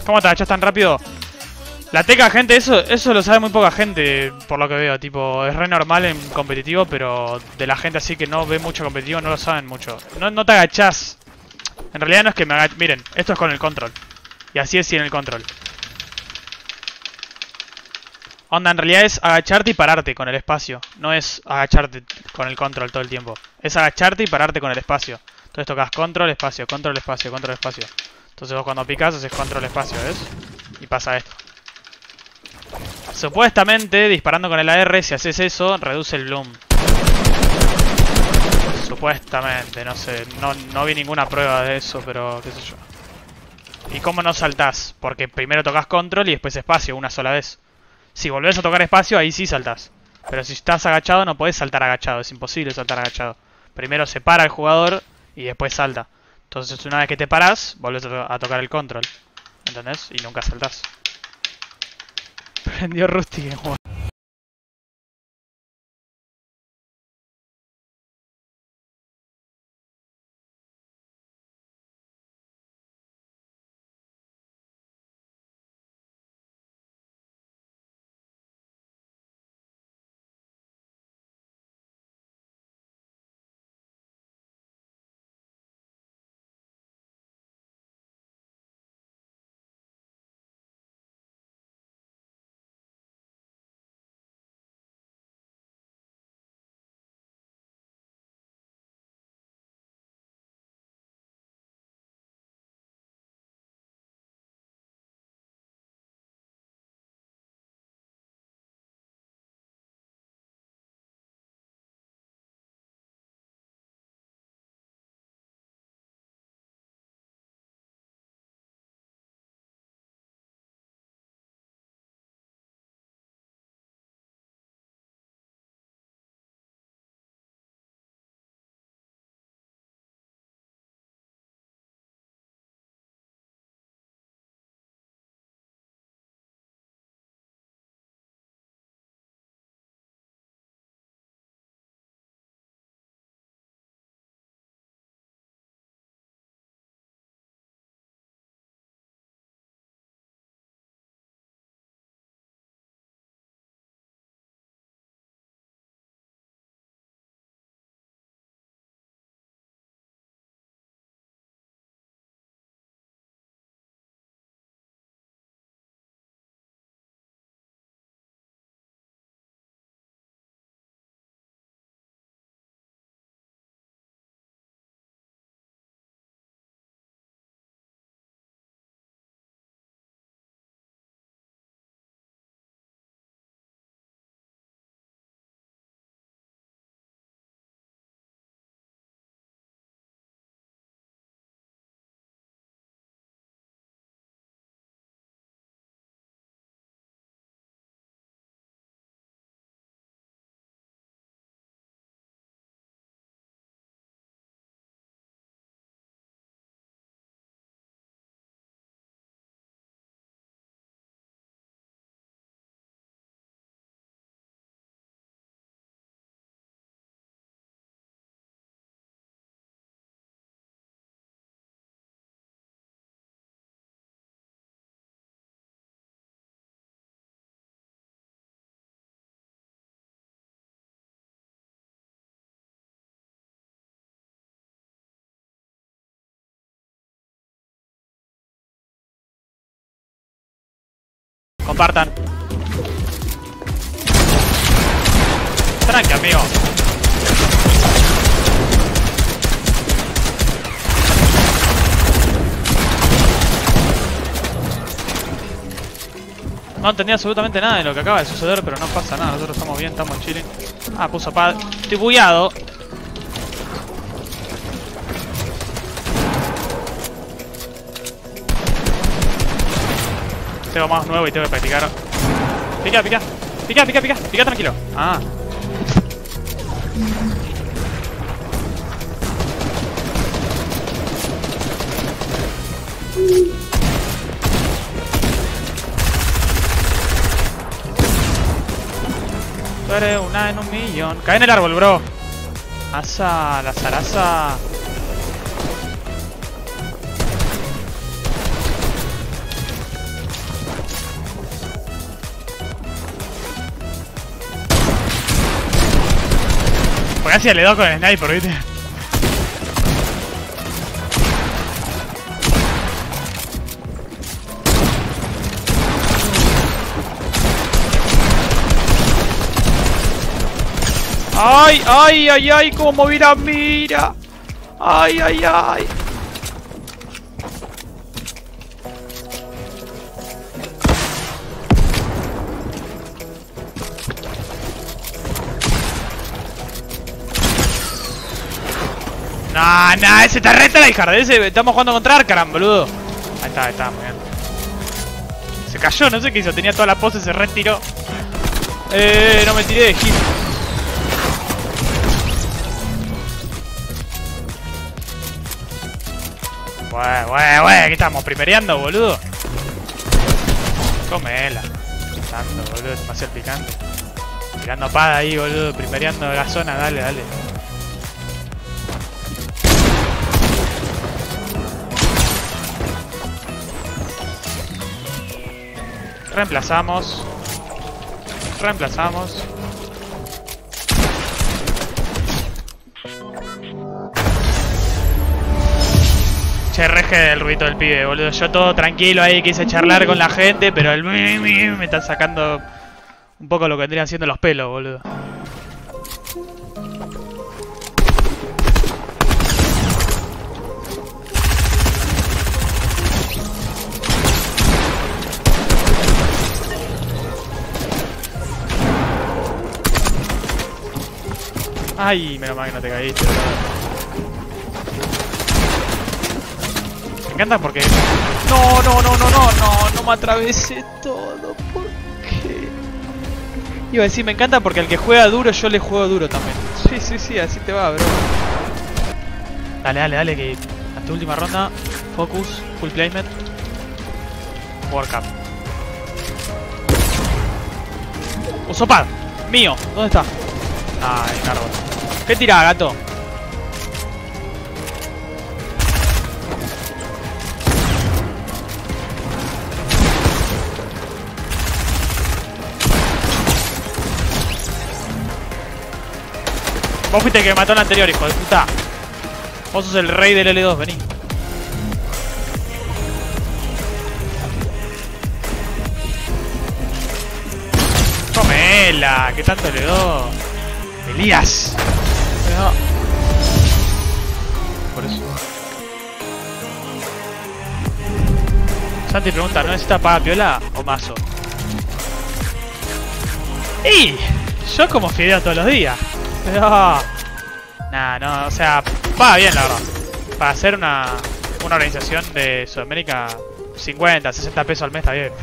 ¿Cómo te agachás tan rápido? La teca, gente, eso lo sabe muy poca gente, por lo que veo. Tipo, es re normal en competitivo, pero de la gente así que no ve mucho competitivo no lo saben mucho. No te agachás. En realidad no es que me agache. Miren, esto es con el control. Y así es sin el control. Onda, en realidad es agacharte y pararte con el espacio. No es agacharte con el control todo el tiempo. Es agacharte y pararte con el espacio. Entonces tocas control, espacio, control, espacio, control, espacio. Entonces vos cuando picas haces control, espacio, ¿ves? Y pasa esto. Supuestamente, disparando con el AR, si haces eso, reduce el bloom. Supuestamente, no sé. No vi ninguna prueba de eso, pero qué sé yo. ¿Y cómo no saltás? Porque primero tocas control y después espacio, una sola vez. Si volvés a tocar espacio, ahí sí saltás. Pero si estás agachado, no podés saltar agachado. Es imposible saltar agachado. Primero se para el jugador y después salta. Entonces una vez que te parás, volvés a tocar el control. ¿Entendés? Y nunca saltás. Prendió Rusty. Compartan. Tranqui, amigo. No entendí absolutamente nada de lo que acaba de suceder, pero no pasa nada. Nosotros estamos bien, estamos chilling. Ah, puso pad. Estoy bugueado. Tengo más nuevo y tengo que practicar. Pica, pica. Pica, pica, pica. Pica tranquilo. Ah. Tú eres una en un millón. Cae en el árbol, bro. Asa, la zaraza. Porque hacía L2 con el sniper, ¿viste? ¡Ay, ay, ay, ay! ¡Cómo moví la mira! ¡Ay, ay, ay! Nah, ese está re tryhard, ese estamos jugando contra Arkaram, boludo. Ahí está, muy bien. Se cayó, no sé qué hizo, tenía toda la pose, se retiró. No me tiré de hit. ¿qué estamos? ¿Primereando, boludo? Comela. Tanto, boludo, es demasiado picante. Tirando pada ahí, boludo, primereando la zona, dale. Reemplazamos. Che, reje el ruido del pibe, boludo. Yo todo tranquilo ahí, quise charlar con la gente, pero el me está sacando un poco lo que vendrían siendo los pelos, boludo. Ay, menos mal que no te caíste, boludo. Me encanta porque... No me atravesé todo, ¿por qué? Iba a decir, me encanta porque al que juega duro, yo le juego duro también. Sí, así te va, bro. Dale, que a tu última ronda, focus, full placement, World Cup. Usopad, mío, ¿dónde está? Ay, en árbol. ¿Qué tirás, gato? Vos fuiste el que mató al anterior, hijo de puta. Vos sos el rey del L2, vení. Comela, que tanto L2. Elías. No. Por eso. Santi pregunta, ¿no necesita paga piola o mazo? Y yo como fideo todos los días. Pero... no, o sea, paga bien la verdad. Para hacer una organización de Sudamérica, 50, 60 pesos al mes está bien.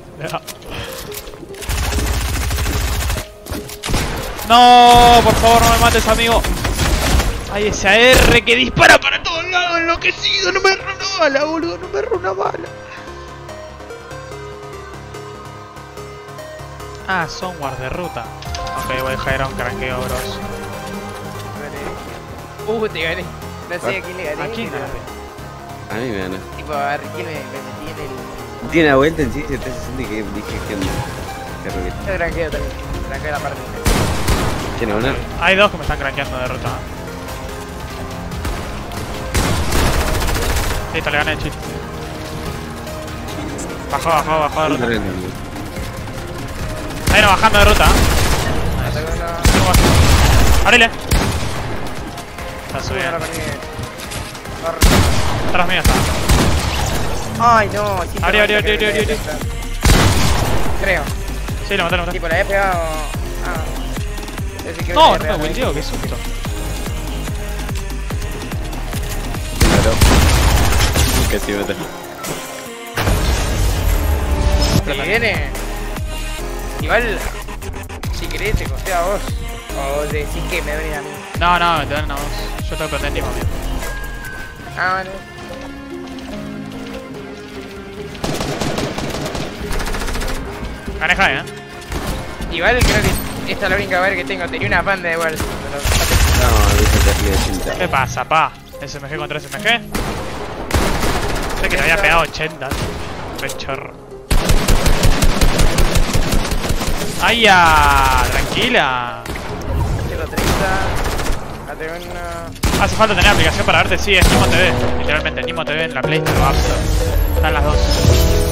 No, por favor no me mates, amigo. Ay, ese AR que dispara para todos lados, enloquecido. No me erro una bala, boludo, no me erro una bala. Ah, son guard de ruta. Ok, voy a dejar a un cranqueo, bros. Te gané. No sé a quién le gané. ¿A quién ganaste? A mí me gana. Tipo, a Riquel me metí en el... Tiene la vuelta en sí, 760 y que dije que onda. Qué ruido. Yo cranqueo también. Cranqueo la parte. ¿Tiene una? Hay dos que me están cranqueando de ruta. Listo, le gané, chiste. Bajó de ruta. Hay uno bajando de ruta. Abrile. Está subiendo. Atrás mío está. Ay, no. Abrí. Creo. Sí, lo maté. Tipo, le había pegado... No me volteó, qué susto. Que sí, vete. Si viene... Igual... Si querés te costea a vos. O decís que me venís a mí. No, te dan a vos. Yo tengo que prender mismo, amigo. Bueno. Gané high, Igual creo que esta es la única vez que tengo. Tenía una banda de igual. No, dice que arriba de cinta. ¿Qué pasa, pa? ¿SMG contra SMG? Sé que le había pegado 80. Re chorro. ¡Ay, ya! Tranquila. Tengo 30. Date una... Hace falta tener aplicación para verte, sí, es Nimo TV. Literalmente, Nimo TV en la Play Store o App Store. Están las dos.